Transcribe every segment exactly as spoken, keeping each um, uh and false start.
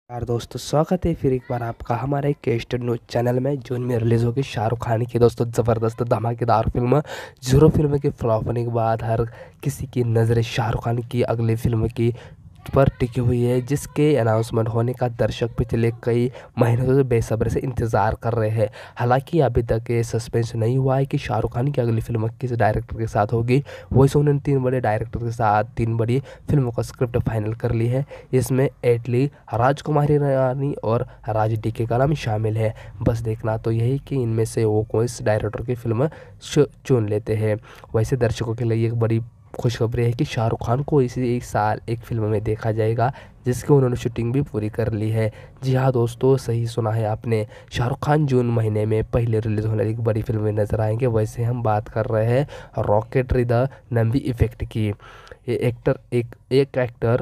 यार दोस्तों, स्वागत है फिर एक बार आपका हमारे केस्टेड न्यूज़ चैनल में। जून में रिलीज़ होगी शाहरुख खान की दोस्तों ज़बरदस्त धमाकेदार फिल्म जीरो। फिल्म के फ्लॉप होने के बाद हर किसी की नज़रें शाहरुख खान की अगली फिल्म की पर टिकी हुई है, जिसके अनाउंसमेंट होने का दर्शक पिछले कई महीनों से बेसब्री से इंतज़ार कर रहे हैं। हालांकि अभी तक ये सस्पेंस नहीं हुआ है कि शाहरुख खान की अगली फिल्म किस डायरेक्टर के साथ होगी। वैसे उन्होंने तीन बड़े डायरेक्टर के साथ तीन बड़ी फिल्मों का स्क्रिप्ट फाइनल कर ली है। इसमें एटली, राजकुमारी रानी और राज डी के कलाम शामिल है। बस देखना तो यही कि इनमें से वो कौन इस डायरेक्टर की फिल्म चुन लेते हैं। वैसे दर्शकों के लिए एक बड़ी खुशखबरी है कि शाहरुख खान को इसी एक साल एक फिल्म में देखा जाएगा, जिसकी उन्होंने शूटिंग भी पूरी कर ली है। जी हाँ दोस्तों, सही सुना है आपने। शाहरुख खान जून महीने में पहले रिलीज होने वाली एक बड़ी फिल्म में नजर आएंगे। वैसे हम बात कर रहे हैं रॉकेटरी द नंबी इफेक्ट की। ये एक्टर एक एक एक्टर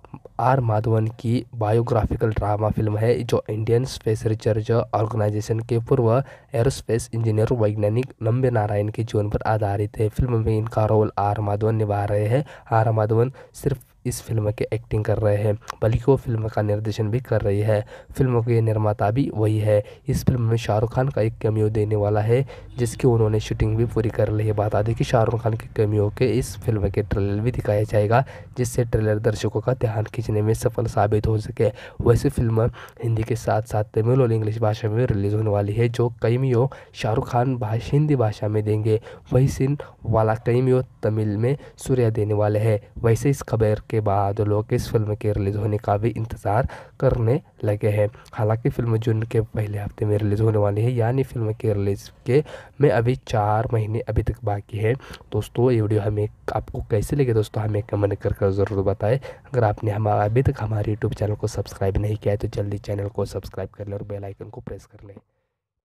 आर माधवन की बायोग्राफिकल ड्रामा फिल्म है, जो इंडियन स्पेस रिसर्च ऑर्गेनाइजेशन के पूर्व एरोस्पेस इंजीनियर वैज्ञानिक नम्बे नारायण के जीवन पर आधारित है। फिल्म में इनका रोल आर माधवन निभा रहे हैं। आर माधवन सिर्फ इस फिल्म के एक्टिंग कर रहे हैं, बल्कि वो फिल्म का निर्देशन भी कर रही है। फिल्म के निर्माता भी वही है। इस फिल्म में शाहरुख खान का एक कैमियो देने वाला है, जिसकी उन्होंने शूटिंग भी पूरी कर ली है। बता दें कि शाहरुख खान के कैमियो के इस फिल्म के ट्रेलर भी दिखाया जाएगा, जिससे ट्रेलर दर्शकों का ध्यान खींचने में सफल साबित हो सके। वैसे फिल्म हिंदी के साथ साथ तमिल और इंग्लिश भाषा में रिलीज होने वाली है। जो कैमियो शाहरुख खान भाषा हिंदी भाषा में देंगे, वही सीन वाला कैमियो तमिल में सूर्या देने वाले हैं। वैसे इस खबर के बाद लोग इस फिल्म के रिलीज होने का भी इंतज़ार करने लगे हैं। हालांकि फिल्म जून के पहले हफ्ते में रिलीज होने वाली है, यानी फिल्म के रिलीज के में अभी चार महीने अभी तक बाकी है। दोस्तों ये वीडियो हमें आपको कैसे लगे दोस्तों, हमें कमेंट कर कर ज़रूर बताएं। अगर आपने हमारा अभी तक हमारे यूट्यूब चैनल को सब्सक्राइब नहीं किया है तो जल्दी चैनल को सब्सक्राइब कर लें और बेल आइकन को प्रेस कर लें।